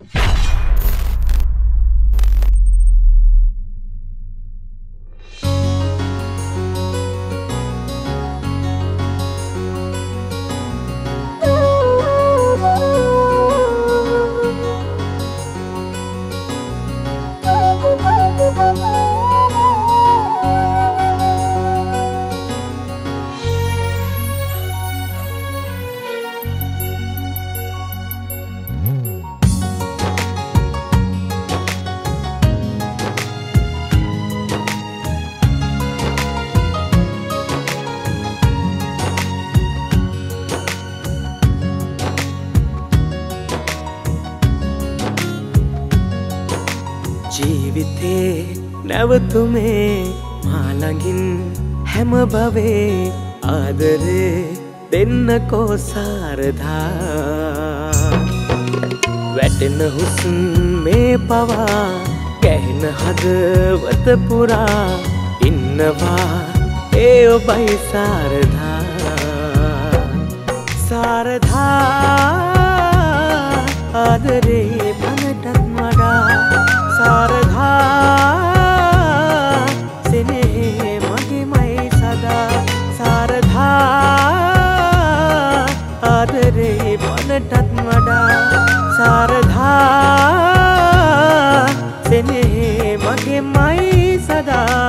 ජීවිතේ නැවතුමේ මා ළඟින් හැම භවේ ආදරේ දෙන්නකෝ සාරධා වැටෙන හුස්මේ පවා ගැහෙන හදවත පුරා ඉන්නවා ඒ ඔබයි සාරධා සාරධා ආදරේ පනටත් වඩා සාරධා සෙනෙහේ මගේමයි සදා සාරධා ආදරේ පනටත් වඩා සාරධා සෙනෙහේ මගේමයි සදා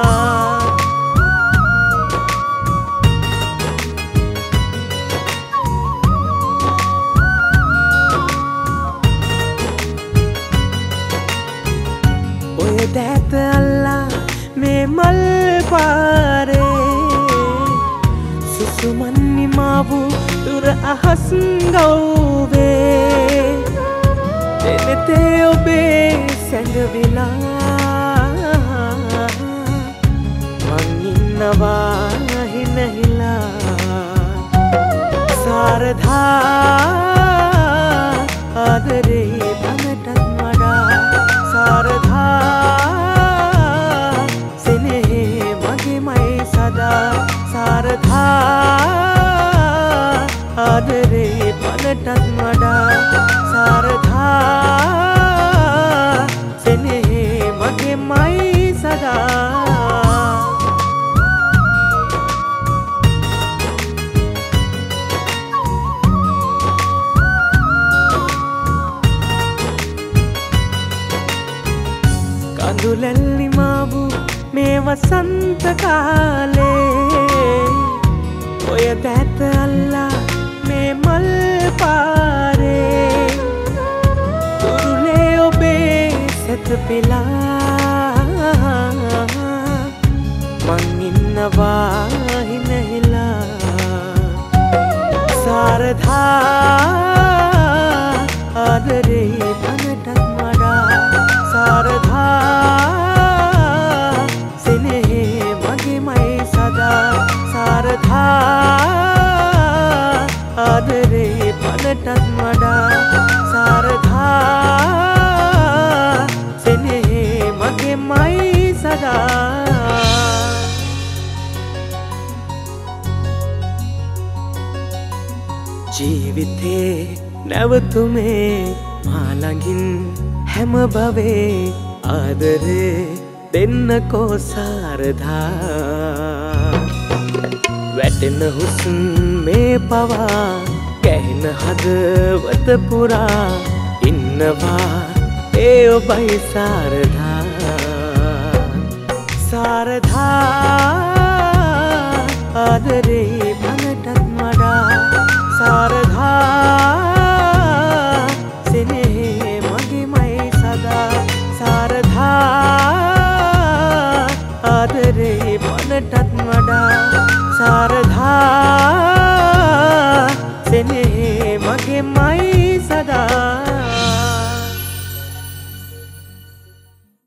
දැත අල්ලා මේ මල් පාරේ සුසුමන් නිමාවු දුර අහස් ගෞවේ දෙනෙතේ ඔබේ සැඟවිලා මං ඉන්නවා හිනහිලා සාරධා ආදරේ පනටත් වඩා සාරධා සෙනෙහේ මගේමයි සදා සාරධා ආදරේ පනටත් වඩා සාරධා සෙනෙහේ මගේමයි සදා කඳුලැල්ලි මාවු මේ වසන්ත කාලේ ඔය දැත අල්ලා මේ මල් පාරේ තුරුලේ ඔබේ සැතපෙලා මං ඉන්නවා හිනහිලා සාරධා ආදරේ පනටත් වඩා සාරධා සෙනෙහේ මගේමයි සදා සාරධා ආදරේ පනටත් වඩා සාරධා සෙනෙහේ මගේමයි සදා ජීවිතේ නැවතුමේ මා ළඟින් හැම භවේ ආදරේ දෙන්නකෝ සාරධා වැටෙන හුස්මේ පවා ගැහෙන හදවත පුරා ඉන්නවා ඒ ඔබයි සාරධා සාරධා ආදරේ පනටත් වඩා සාරධා සෙනෙහේ මගේමයි සදා සාරධා ආදරේ පනටත් වඩා සාරධා සෙනෙහේ මගේමයි සදා